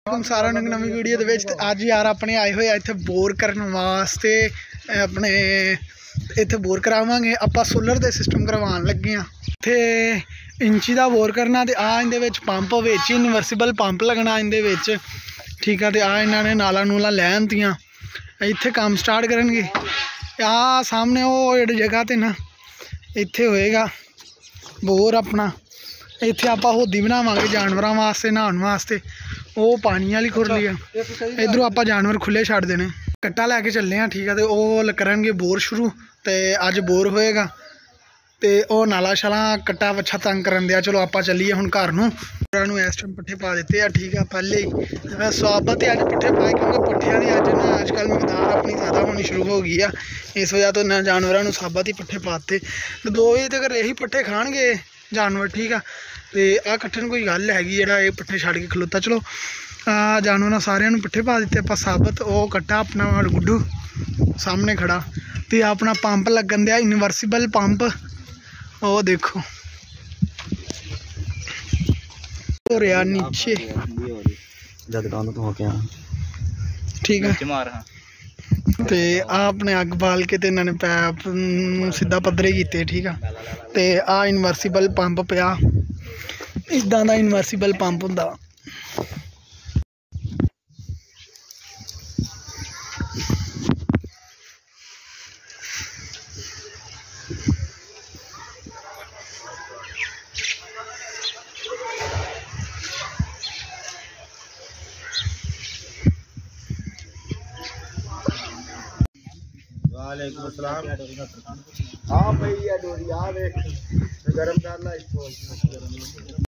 तुम सारा नवी वीडियो दे विच अज यार अपने आए हुए इत्थे बोर करने वास्ते अपने इत्थे बोर करावांगे आपां सोलर दे सिस्टम करवान लगे हाँ। इत्थे इंची दा बोर करना ते आ इंदे विच पंप विच यूनिवर्सिबल पंप लगना इंदे विच ठीक है। तो आ इन्हां ने नाला नूला लैन दियां इत्थे काम स्टार्ट करनगे। आ सामने वो जेह्ड़ी जगह ते ना इत्थे होएगा बोर अपना इत्थे आपां होदी बनावांगे जानवरां वास्ते नहाउण वास्ते। वो पानी वाली खुरली है इधरों आपां जानवर खुले छड्ड देने। कट्टा लैके चले हैं ठीक है। तो वो करनगे बोर शुरू तो अज बोर होएगा तो वह नाला शाला कट्टा वच्छा तंग करन दिया। चलो आपां चलीए हुण घर नूं। इस टाइम पट्ठे पा दिते हैं ठीक है। पहले ही स्वागत है अज पट्ठे पाए क्योंकि पट्ठियां दी अज ना अजकल मकदार अपनी ज़्यादा होनी शुरू हो गई है। इस वजह तो ना जानवरों को साबत ही पट्ठे पाते। तो 2 बजे तक यही पट्ठे खाणगे जानवर ठीक है। तो आ कट्ठे कोई गल हैगी जेह्ड़ा ये पट्ठे छड्ड के खलोता। चलो जानवर सारिਆਂ ਨੂੰ पट्ठे पा दिते आपां साबत। वो कट्टा अपना गुड्डू सामने खड़ा तो अपना पंप लगन दिया यूनिवर्सिबल पंप। वो देखो हो रहा नीचे ठीक है। तो अपने अग बाल के इन्होंने पैप सीधा पद्धरे किए ठीक है। तो आ यूनिवर्सिबल पंप पिया इदा का यूनिवर्सिबल पंप होंदा। वालेकुम अस्सलाम। हाँ भाई डोरी आ देख गरम कर ला इसको।